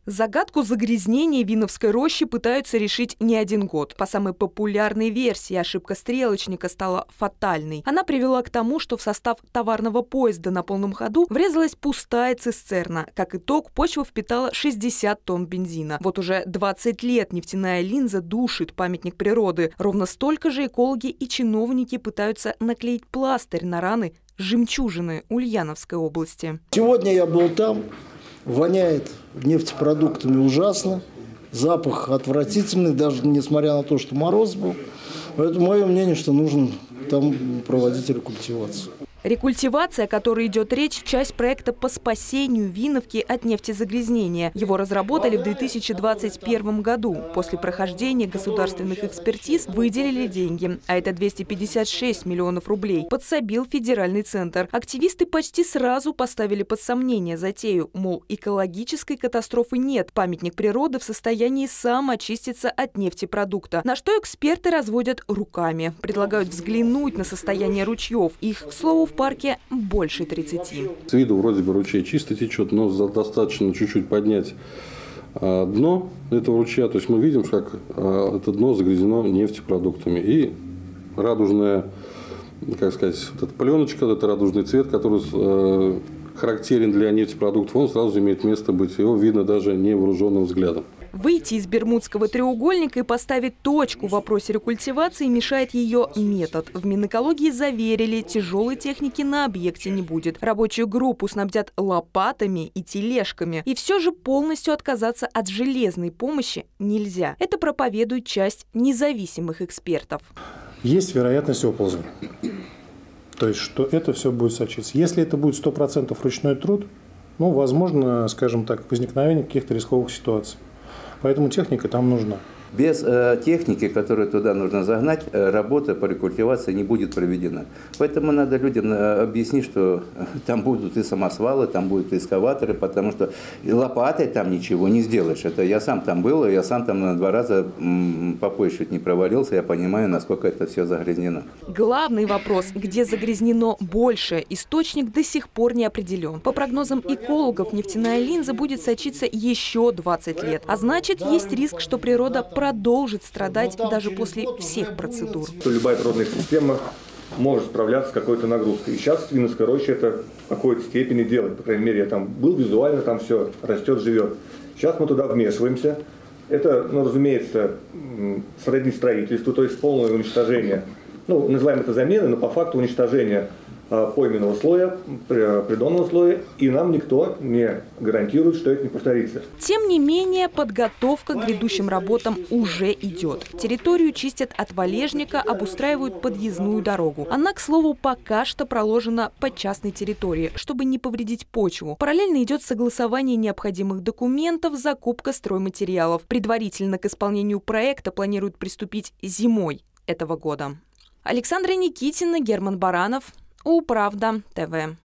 Загадку загрязнения Виновской рощи пытаются решить не один год. По самой популярной версии, ошибка стрелочника стала фатальной. Она привела к тому, что в состав товарного поезда на полном ходу врезалась пустая цистерна. Как итог, почва впитала 60 тонн бензина. Вот уже 20 лет нефтяная линза душит памятник природы. Ровно столько же экологи и чиновники пытаются наклеить пластырь на раны жемчужины Ульяновской области. Сегодня я был там. Воняет нефтепродуктами ужасно, запах отвратительный, даже несмотря на то, что мороз был. Поэтому мое мнение, что нужно там проводить рекультивацию. Рекультивация, о которой идет речь, часть проекта по спасению Виновки от нефтезагрязнения. Его разработали в 2021 году. После прохождения государственных экспертиз выделили деньги, а это 256 миллионов рублей. Подсобил федеральный центр. Активисты почти сразу поставили под сомнение затею, мол, экологической катастрофы нет. Памятник природы в состоянии сам очиститься от нефтепродукта. На что эксперты разводят руками. Предлагают взглянуть на состояние ручьев. Их, к слову, в парке больше 30. С виду вроде бы ручей чисто течет, но достаточно чуть-чуть поднять дно этого ручья. То есть мы видим, как это дно загрязнено нефтепродуктами. И радужная, как сказать, вот эта пленочка, это радужный цвет, который характерен для нефтепродуктов, он сразу имеет место быть. Его видно даже невооруженным взглядом. Выйти из Бермудского треугольника и поставить точку в вопросе рекультивации мешает ее метод. В Минэкологии заверили, тяжелой техники на объекте не будет. Рабочую группу снабдят лопатами и тележками. И все же полностью отказаться от железной помощи нельзя. Это проповедует часть независимых экспертов. Есть вероятность оползня. То есть, что это все будет сочиться. Если это будет 100% ручной труд, возможно, скажем так, возникновение каких-то рисковых ситуаций. Поэтому техника там нужна. Без техники, которую туда нужно загнать, работа по рекультивации не будет проведена. Поэтому надо людям объяснить, что там будут и самосвалы, там будут и экскаваторы, потому что и лопатой там ничего не сделаешь. Это я сам там был, я сам там 2 раза по пояс чуть не провалился, я понимаю, насколько это все загрязнено. Главный вопрос, где загрязнено больше, источник до сих пор не определен. По прогнозам экологов, нефтяная линза будет сочиться еще 20 лет. А значит, есть риск, что природа продолжит страдать даже после всех процедур. Любая природная система может справляться с какой-то нагрузкой. И сейчас Виновская роща это в какой-то степени делает. По крайней мере, я там был визуально, там все растет, живет. Сейчас мы туда вмешиваемся. Это, разумеется, сродни строительству, то есть полное уничтожение. Называем это заменой, но по факту уничтожение пойменного слоя, придонного слоя, и нам никто не гарантирует, что это не повторится. Тем не менее, подготовка к грядущим работам уже идет. Территорию чистят от валежника, обустраивают подъездную дорогу. Она, к слову, пока что проложена по частной территории, чтобы не повредить почву. Параллельно идет согласование необходимых документов, закупка стройматериалов. Предварительно к исполнению проекта планируют приступить зимой этого года. Александра Никитина, Герман Баранов, Управда ТВ.